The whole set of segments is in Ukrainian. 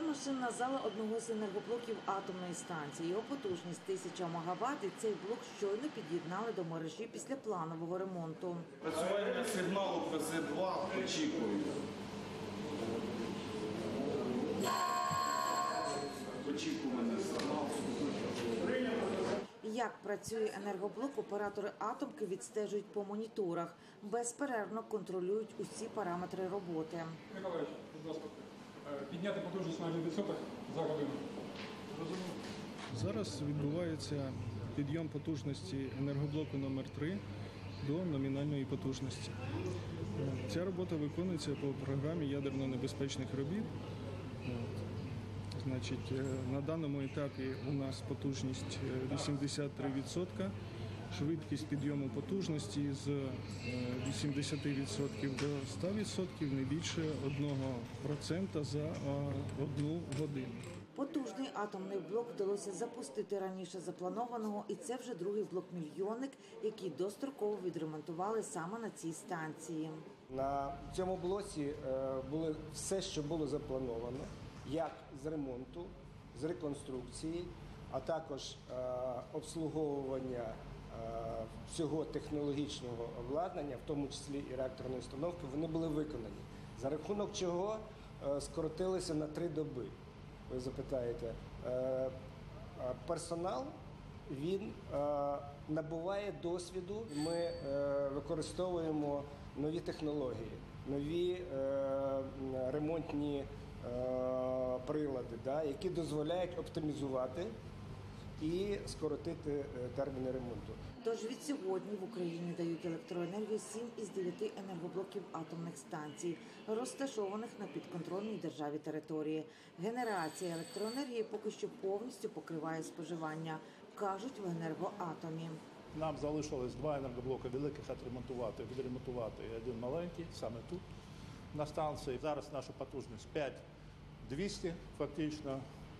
Це машинна зала одного з енергоблоків атомної станції. Його потужність 1000 МВт, і цей блок щойно під'єднали до мережі після планового ремонту. Працювання сигналу ПЗ-2 очікуємо. Очікуваний сигнал. Як працює енергоблок, оператори атомки відстежують по моніторах. Безперервно контролюють усі параметри роботи. Миколаївич, будь ласка, підняти потужність на 1% за годину. Зараз відбувається підйом потужності енергоблоку номер 3 до номінальної потужності. Ця робота виконується по програмі ядерно-небезпечних робіт. Значить, на даному етапі у нас потужність 83%, швидкість підйому потужності з 80% до 100%, не більше 1% за 1 годину. Потужний атомний блок вдалося запустити раніше запланованого, і це вже другий блок-мільйонник, який достроково відремонтували саме на цій станції. На цьому блоці було все, що було заплановано, як з ремонту, з реконструкції, а також обслуговування всього технологічного обладнання, в тому числі і реакторної установки, вони були виконані. За рахунок чого скоротилися на 3 доби. Ви запитаєте, персонал, він набуває досвіду, ми використовуємо нові технології, нові ремонтні прилади, які дозволяють оптимізувати і скоротити терміни ремонту. Тож від сьогодні в Україні дають електроенергію 7 із 9 енергоблоків атомних станцій, розташованих на підконтрольній державі території. Генерація електроенергії поки що повністю покриває споживання, кажуть в Енергоатомі. Нам залишилось 2 енергоблоки великих відремонтувати і 1 маленький, саме тут, на станції. Зараз наша потужність 5200 фактично.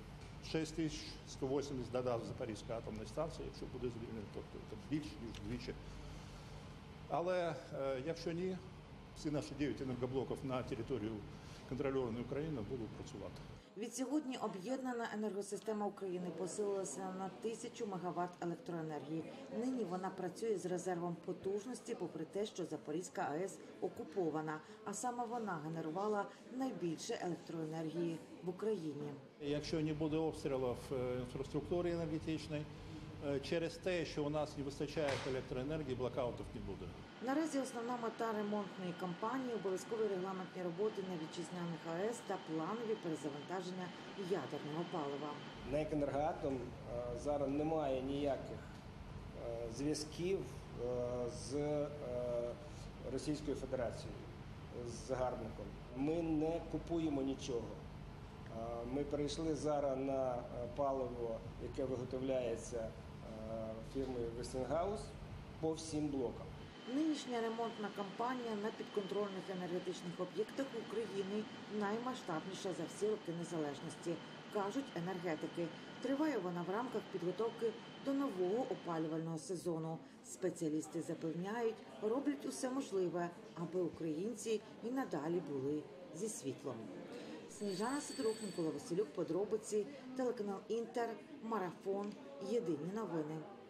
6180 додав Запорізька атомна станція, якщо буде звільнено, тобто це більше, ніж вдвічі. Але якщо ні, всі наші 9 енергоблоків на територію контрольованої України будуть працювати. Відсьогодні об'єднана енергосистема України посилилася на 1000 МВт електроенергії. Нині вона працює з резервом потужності, попри те, що Запорізька АЕС окупована, а саме вона генерувала найбільше електроенергії в Україні. Якщо не буде обстрілів інфраструктури енергетичної, через те, що у нас не вистачає електроенергії, блокаутів не буде. Наразі основна мета ремонтної кампанії – обов'язкові регламентні роботи на вітчизняних АЕС та планові перезавантаження ядерного палива. НЕК «Енергоатом» зараз немає ніяких зв'язків з Російською Федерацією, з загарбником. Ми не купуємо нічого. Ми перейшли зараз на паливо, яке виготовляється фірмою Westinghouse по всім блокам. Нинішня ремонтна кампанія на підконтрольних енергетичних об'єктах України наймасштабніша за всі роки незалежності, кажуть енергетики. Триває вона в рамках підготовки до нового опалювального сезону. Спеціалісти запевняють, роблять усе можливе, аби українці і надалі були зі світлом. Сніжана Сидорук, Микола Василюк, подробиці, телеканал Інтер, Марафон, Єдині новини.